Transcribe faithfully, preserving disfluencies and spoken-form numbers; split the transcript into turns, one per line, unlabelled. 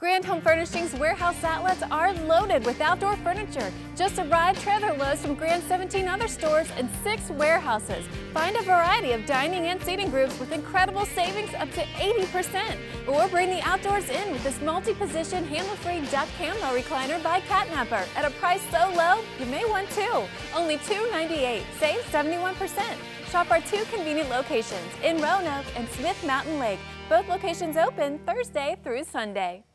Grand Home Furnishings warehouse outlets are loaded with outdoor furniture. Just arrived trailer loads from Grand's seventeen other stores and six warehouses. Find a variety of dining and seating groups with incredible savings up to eighty percent. Or bring the outdoors in with this multi-position handle-free duck camo recliner by Catnapper at a price so low you may want two. Only two ninety-eight. Save seventy-one percent. Shop our two convenient locations in Roanoke and Smith Mountain Lake. Both locations open Thursday through Sunday.